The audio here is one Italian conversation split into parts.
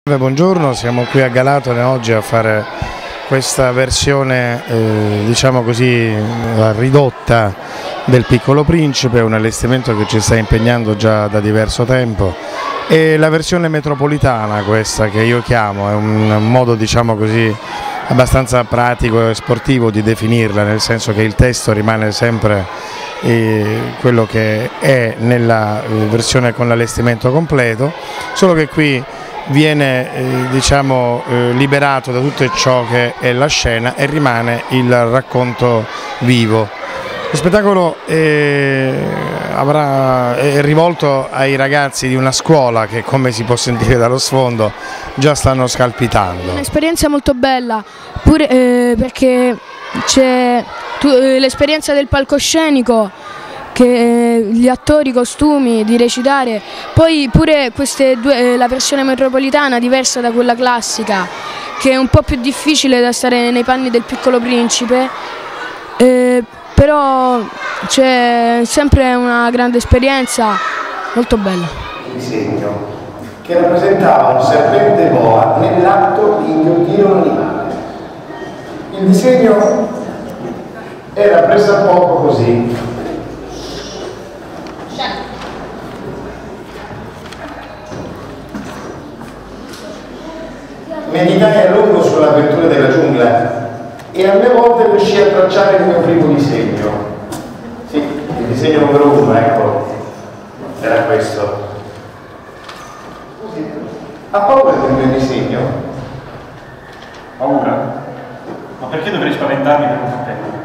Buongiorno, siamo qui a Galatone oggi a fare questa versione diciamo così ridotta del Piccolo Principe, un allestimento che ci sta impegnando già da diverso tempo, e la versione metropolitana, questa che io chiamo, è un modo diciamo così abbastanza pratico e sportivo di definirla, nel senso che il testo rimane sempre quello che è nella versione con l'allestimento completo, solo che qui viene liberato da tutto ciò che è la scena e rimane il racconto vivo. Lo spettacolo è rivolto ai ragazzi di una scuola che, come si può sentire dallo sfondo, già stanno scalpitando. È un'esperienza molto bella, pure perché c'è l'esperienza del palcoscenico, che gli attori, i costumi, di recitare, poi pure la versione metropolitana diversa da quella classica, che è un po' più difficile da stare nei panni del Piccolo Principe, però c'è sempre una grande esperienza, molto bella. Il disegno che rappresentava un serpente boa nell'atto di inghiottire un animale. Il disegno era pressappoco così. Meditai a lungo sull'avventura della giungla e alle volte riuscii a tracciare il mio primo disegno. Sì, il disegno numero 1, ecco, era questo. Ha paura del mio disegno? Paura? Ma perché dovrei spaventarmi per un cappello?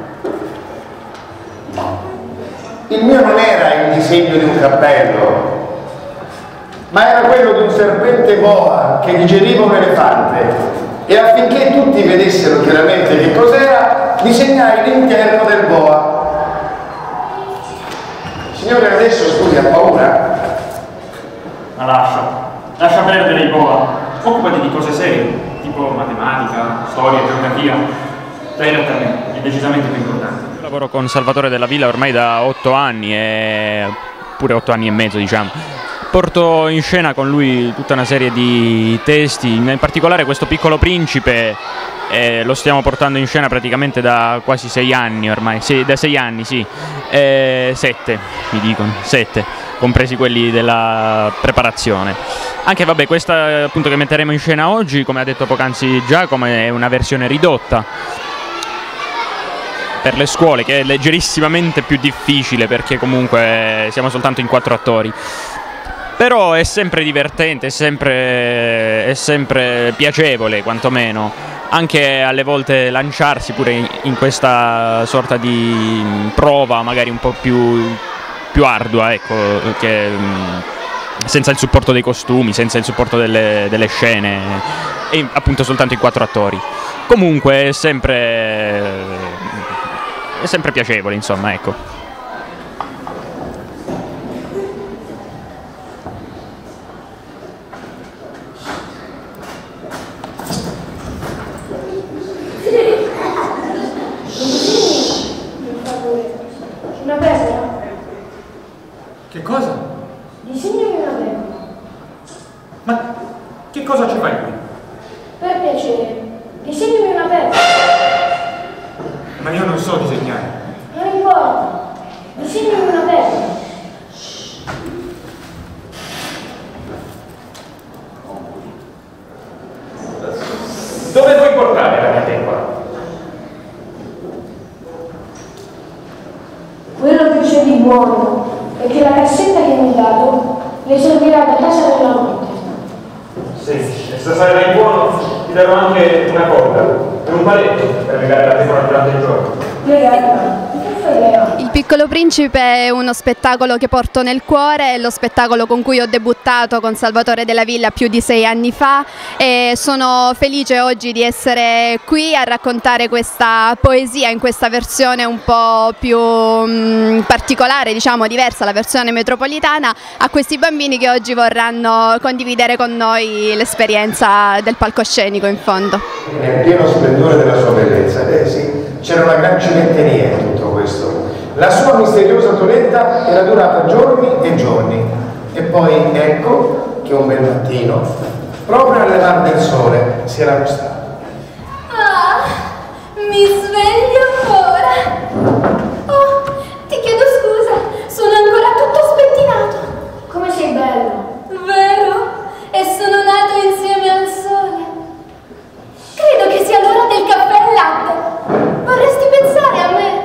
Il mio non era il disegno di un cappello, ma era quello di un serpente boa che digeriva un elefante, e affinché tutti vedessero chiaramente che cos'era, disegnai l'interno del boa. Signore, adesso studi a paura? Ma lascia perdere il boa, occupati di cose serie, tipo matematica, storia, geografia. Dai retta a me, è decisamente più importante. Io lavoro con Salvatore Della Villa ormai da 8 anni, pure 8 anni e mezzo diciamo. Porto in scena con lui tutta una serie di testi, in particolare questo Piccolo Principe lo stiamo portando in scena praticamente da quasi 6 anni ormai, da 6 anni sì, 7 mi dicono, 7, compresi quelli della preparazione. Anche vabbè, questa appunto che metteremo in scena oggi, come ha detto poc'anzi Giacomo, è una versione ridotta per le scuole, che è leggerissimamente più difficile perché comunque siamo soltanto in 4 attori. Però è sempre divertente, è sempre piacevole quantomeno, anche alle volte lanciarsi pure in questa sorta di prova magari un po' più ardua, ecco, che senza il supporto dei costumi, senza il supporto delle scene, e appunto soltanto in 4 attori. Comunque è sempre piacevole, insomma, ecco. Una pecora? Che cosa? Disegnami una pecora. Ma che cosa ci fai qui? Per piacere, disegnami una pecora. Ma io non so disegnare. Non importa, disegnami una pecora. Dove vuoi portare la mia pecora? Quello che c'è di buono è che la cassetta che mi hai dato le servirà da casa della notte. Sì, e se sarai buono ti darò anche una corda e un paletto per legare la pecora durante il giorno. Legata? Che fai legata? Il Piccolo Principe è uno spettacolo che porto nel cuore, è lo spettacolo con cui ho debuttato con Salvatore Della Villa più di 6 anni fa, e sono felice oggi di essere qui a raccontare questa poesia in questa versione un po' più particolare, diciamo diversa, la versione metropolitana, a questi bambini che oggi vorranno condividere con noi l'esperienza del palcoscenico in fondo. Nel pieno splendore della sua bellezza, sì, c'era una gran cimenteria in tutto questo. La sua misteriosa toletta era durata giorni e giorni, e poi ecco che un bel mattino proprio alle mar del sole, si era accostato. Ah, mi sveglio ancora. Oh, ti chiedo scusa, sono ancora tutto spettinato. Come sei bello! Vero? E sono nato insieme al sole. Credo che sia l'ora del caffè e latte. Vorresti pensare a me?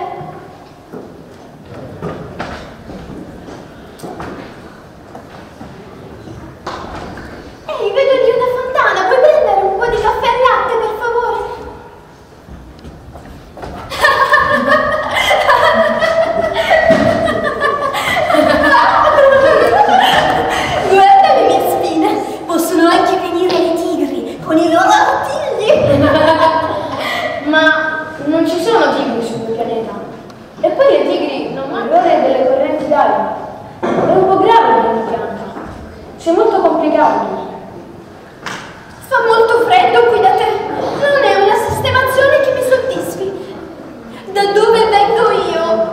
Ehi, vedo lì una fontana, puoi prendere un po' di caffè e latte, per favore? Guarda le mie spine, possono anche venire i tigri con i loro artigli. Ma non ci sono tigri sul mio pianeta. E poi le tigri non mangiano delle correnti d'aria. È un po' grave la mia pianta. C'è molto complicato. Fa molto freddo qui da te. Non è una sistemazione che mi soddisfi. Da dove vengo io?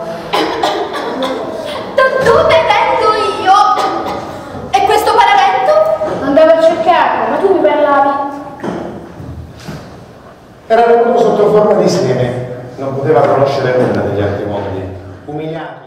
Da dove vengo io? E questo paravento? Andavo a cercarlo, ma tu mi parlavi. Era venuto sotto forma di seme, non poteva conoscere nulla degli altri mondi. Umiliato.